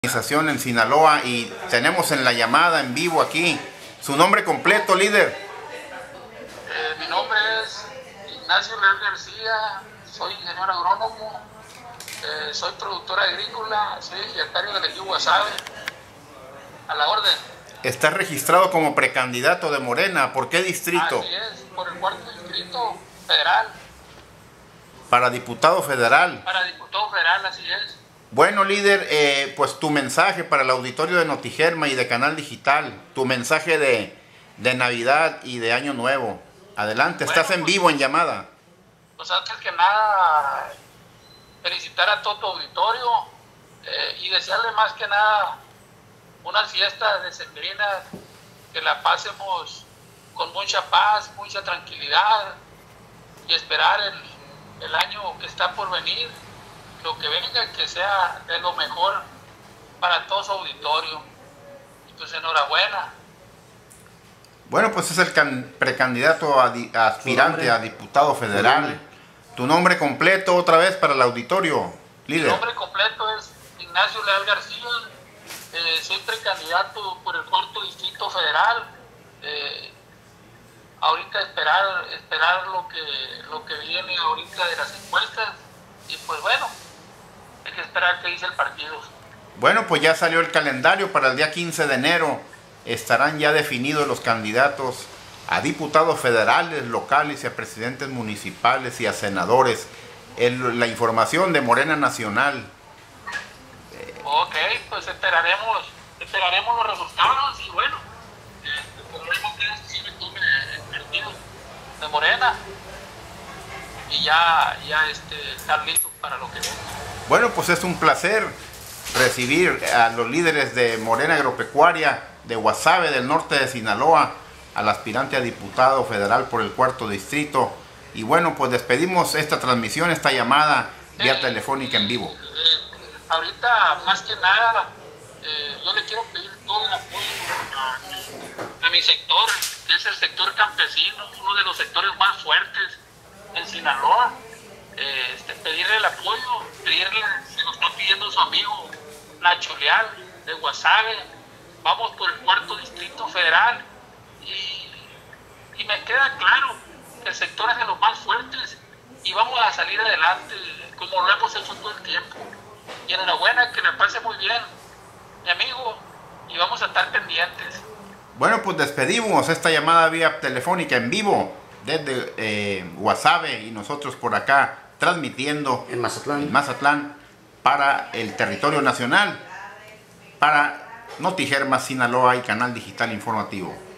En Sinaloa y tenemos en la llamada en vivo aquí su nombre completo, líder. Mi nombre es Ignacio Leal García, soy ingeniero agrónomo, soy productor agrícola, soy ejidatario del ejido Guasave, a la orden. Está registrado como precandidato de Morena. ¿Por qué distrito? Así es, por el 4º distrito federal. Para diputado federal. Para diputado federal, así es. Bueno, líder, pues tu mensaje para el auditorio de Notigerma y de Canal Digital, tu mensaje de Navidad y de Año Nuevo. Adelante, bueno, estás en vivo en llamada. Pues antes que nada, felicitar a todo tu auditorio y desearle más que nada unas fiestas decembrinas, que la pasemos con mucha paz, mucha tranquilidad y esperar el año que está por venir. Lo que venga, que sea de lo mejor para todo su auditorio. Y pues enhorabuena. Bueno, pues es el precandidato aspirante a diputado federal. Tu nombre completo otra vez para el auditorio, líder. Mi nombre completo es Ignacio Leal García. Soy precandidato por el 4º distrito federal. Ahorita esperar lo que viene ahorita de las encuestas. Y pues bueno, hay que esperar qué dice el partido. Bueno, pues ya salió el calendario para el día 15 de enero. Estarán ya definidos los candidatos a diputados federales, locales y a presidentes municipales y a senadores. La información de Morena Nacional. Ok, pues esperaremos los resultados y bueno, esperaremos que decisión tome el partido de Morena y ya estar listos para lo que viene. Bueno, pues es un placer recibir a los líderes de Morena Agropecuaria de Guasave, del norte de Sinaloa, al aspirante a diputado federal por el 4º distrito. Y bueno, pues despedimos esta transmisión, esta llamada vía telefónica en vivo. Ahorita, más que nada, yo le quiero pedir todo el apoyo a mi sector, que es el sector campesino, uno de los sectores más fuertes en Sinaloa. Pedirle el apoyo, se lo está pidiendo su amigo Nacho Leal de Guasave. Vamos por el 4º distrito federal y me queda claro que el sector es de los más fuertes y vamos a salir adelante como lo hemos hecho todo el tiempo. Y enhorabuena, que me pase muy bien, mi amigo, y vamos a estar pendientes. Bueno, pues despedimos esta llamada vía telefónica en vivo desde Guasave y nosotros por acá transmitiendo en Mazatlán para el territorio nacional, para Notigerma, Sinaloa y Canal Digital Informativo.